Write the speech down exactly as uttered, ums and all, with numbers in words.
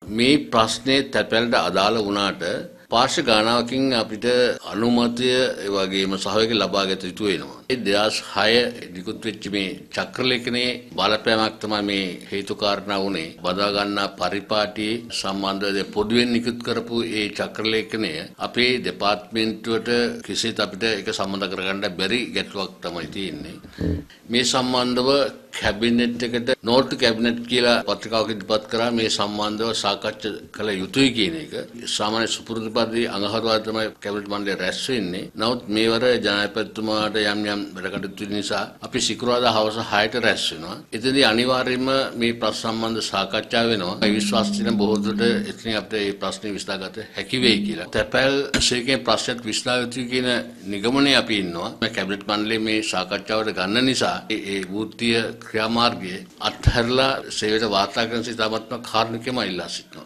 මේ ප්‍රශ්නේ තැපැල්ට අදාළ වුණාට පාර්ශ්ව ගණනාවකින් අපිට අනුමැතිය ඒ වගේම සහයෝගය ලබා ගත යුතු වෙනවා. ඒ දෙදහස් හය නිකුත් වෙච්ච මේ චක්‍රලේඛනයේ බලපෑමක් තමයි මේ හේතු කාරණා වුණේ. බදා ගන්නා පරිපාටියේ සම්බන්ධව පොදුවෙන් නිකුත් කරපු ඒ චක්‍රලේඛනය අපේ දෙපාර්තමේන්තුවට කිසිත් අපිට ඒක සම්බන්ධ කරගන්න බැරි ගැටලුවක් තමයි තියෙන්නේ. මේ සම්බන්ධව කැබිනට් එකට නෝට්ටු කැබිනට් කියලා පත්‍රිකාවක ඉදිරිපත් කරා මේ සම්බන්ධව සාකච්ඡා කළ යුතුයි කියන එක. සාමාන්‍ය සුපුරුදු පරිදි අඟහරුවාදා තමයි කැබිනට් මණ්ඩලය රැස් වෙන්නේ. නමුත් මේවර ජනාධිපතිතුමාට යම් යම් වැඩ කටයුතු නිසා අපි සිකුරාදා හවස හයට රැස් වෙනවා. එතෙන්දී අනිවාර්යයෙන්ම මේ ප්‍රශ්න සම්බන්ධ සාකච්ඡා වෙනවා. මේ විශ්වාස තියෙන බොහෝ දුරට එතනින් අපිට මේ ප්‍රශ්නේ විසඳාගත හැකි වෙයි කියලා. තැපැල් ශේකේ ප්‍රශ්නත් විසඳා යුතුයි කියන නිගමනයේ අපි ඉන්නවා. මේ කැබිනට් මණ්ඩලය මේ සාකච්ඡාවට ගන්න නිසා ඒ වෘත්තීය ක්‍රියාමාර්ගයේ අත්හැරලා සේවයට වාර්තා කරන සිතාමත්ම කාරණකෙම ඉල්ලා සිටිනවා.